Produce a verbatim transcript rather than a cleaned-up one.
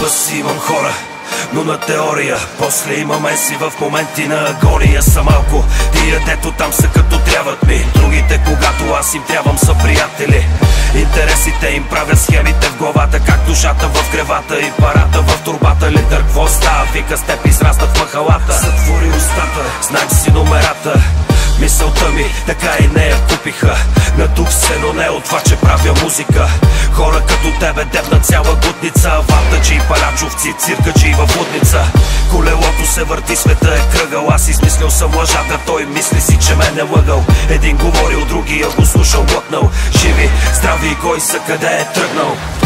себе си имам хора, но на теория после имаме си в моменти на агония. Са малко тия, дето там са като трябват ми. Другите, когато аз им трябвам, са приятели. Интересите им правят схемите в главата, как душата в кревата и парата в турбата. Литър, какво става? Вика, с теб израснат в махалата. Затвори устата, знаем си номерата. Мисълта ми така и не я купиха. Надух се, но не от това, че правя музика. Хора като тебе дебнат цяла гутница. Вантаджи, палячовци, циркаджи в лудница. Колелото се върти, света е кръгъл. Аз измислил съм лъжата, той мисли си, че мен е лъгал. Един говорил, другия го слушал, глътнал. Живи, здрави, кой са, къде е тръгнал?